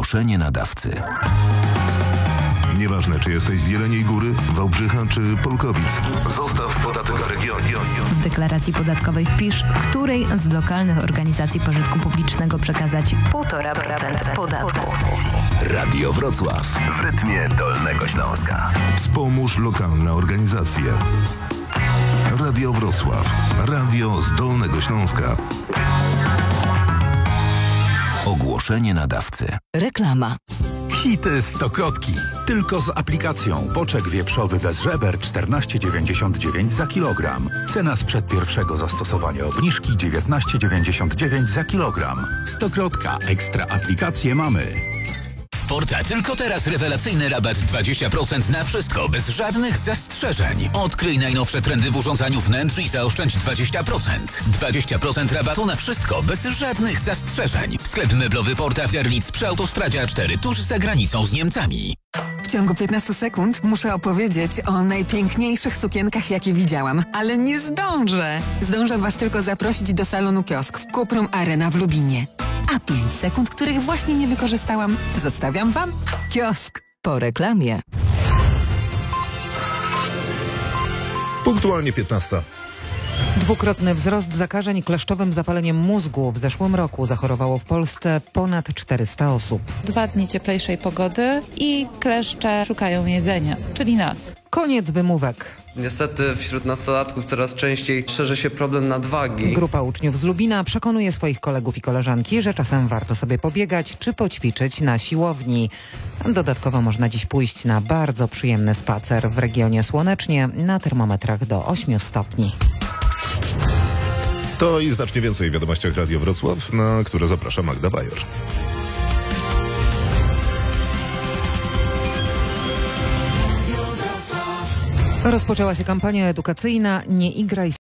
Ogłoszenie nadawcy. Nieważne, czy jesteś z Jeleniej Góry, Wałbrzycha czy Polkowic. Zostaw podatek regionu. W deklaracji podatkowej wpisz, której z lokalnych organizacji pożytku publicznego przekazać 1,5% podatku. Radio Wrocław w rytmie Dolnego Śląska. Wspomóż lokalne organizacje. Radio Wrocław. Radio z Dolnego Śląska. Ogłoszenie nadawcy. Reklama. Hity stokrotki. Tylko z aplikacją. Boczek wieprzowy bez żeber 14,99 za kilogram. Cena sprzed pierwszego zastosowania obniżki 19,99 za kilogram. Stokrotka. Ekstra aplikacje mamy. W Porta tylko teraz rewelacyjny rabat 20% na wszystko, bez żadnych zastrzeżeń. Odkryj najnowsze trendy w urządzaniu wnętrz i zaoszczędź 20%. 20% rabatu na wszystko, bez żadnych zastrzeżeń. Sklep meblowy Porta w Garlic przy autostradzie A4, tuż za granicą z Niemcami. W ciągu 15 sekund muszę opowiedzieć o najpiękniejszych sukienkach, jakie widziałam, ale nie zdążę. Zdążę Was tylko zaprosić do salonu Kiosk w Cuprum Arena w Lubinie. A 5 sekund, których właśnie nie wykorzystałam, zostawiam Wam. Kiosk po reklamie. Punktualnie 15. Dwukrotny wzrost zakażeń kleszczowym zapaleniem mózgu. W zeszłym roku zachorowało w Polsce ponad 400 osób. 2 dni cieplejszej pogody i kleszcze szukają jedzenia, czyli nas. Koniec wymówek. Niestety wśród nastolatków coraz częściej szerzy się problem nadwagi. Grupa uczniów z Lubina przekonuje swoich kolegów i koleżanki, że czasem warto sobie pobiegać czy poćwiczyć na siłowni. Dodatkowo można dziś pójść na bardzo przyjemny spacer. W regionie słonecznie, na termometrach do 8 stopni. To i znacznie więcej w wiadomościach Radio Wrocław, na które zaprasza Magda Bajor. Rozpoczęła się kampania edukacyjna Nie igraj